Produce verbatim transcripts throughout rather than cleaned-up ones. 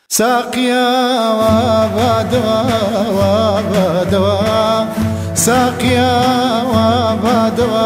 ساقيا وابدوا وابدوا ساقيا وابدوا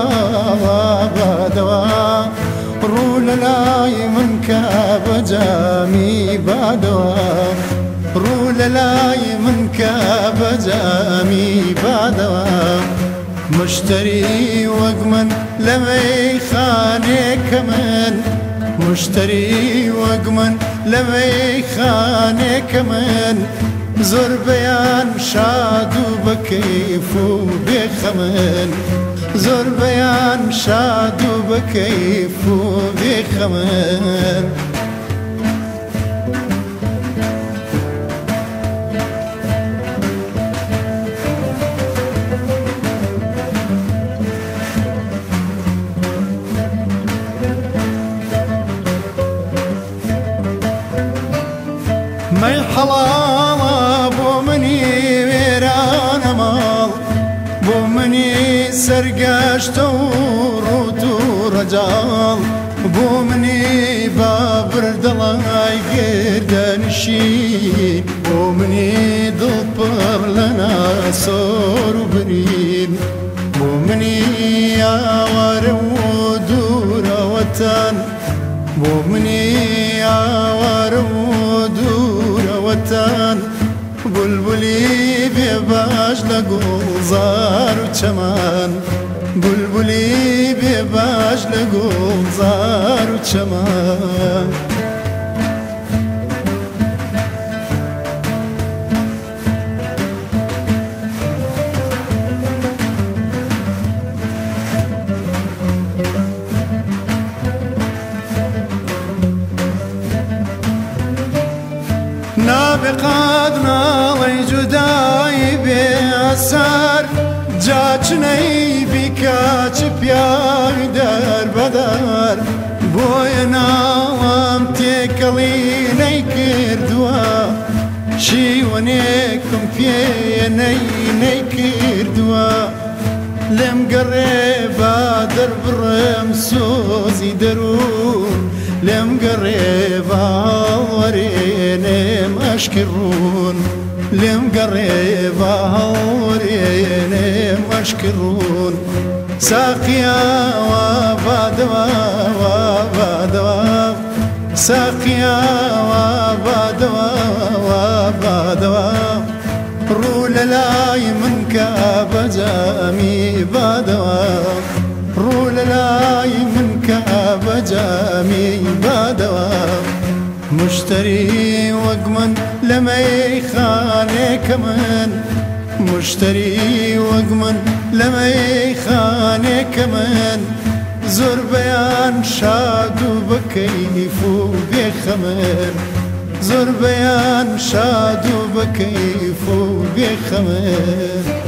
وابدوا رول لاي منك بجامي بدوا رول لاي منك بجامي بدوا مشتري وقمن لمي خانك من مشتري وقمن لمي خانك من زور بيان شاد وبكيف وبخمن زور بيان شاد وبكيف وبخمن مي حلال بو مني ويران مال بو مني سرقشت وروت ورجال بو مني بابر دلاي قردن شين بو مني ضبر لنا صور وبنين بو مني يا ورود وطن بو مني يا ورود وطن بلبلي بباش لقوزار وشمان بلبلي بباش لقوزار وشمان نابقاد ناڵی جودایی بێسەر جاچنەی بیکاچ پیاوی دەربەدەر بۆیە ناوام تێکەڵی نەیکردووە شیوەنێکم پێیە نەی نەیکردووە لێم گەڕێ با دەربڕێم سۆزی دەروون لێم گەڕێ باوەڕێنێم ئەشکڕون لێم گەڕێ باوەڕێنێم ئەشکڕون ساقیا وابدوا وابدوا ساقیا وابدوا وابدوا ڕوو لە لای من کە بەجامی بادەوە ڕوو لە لای من کە بەجامی بادەوە مشتری وەک من لە مەیخانێکە من مشتری وەک من لە مەیخانێکە من زۆر بەیان شاد و بەکەیف و بێخەمن زۆر بەیان شاد و بەکەیف و بێخەمن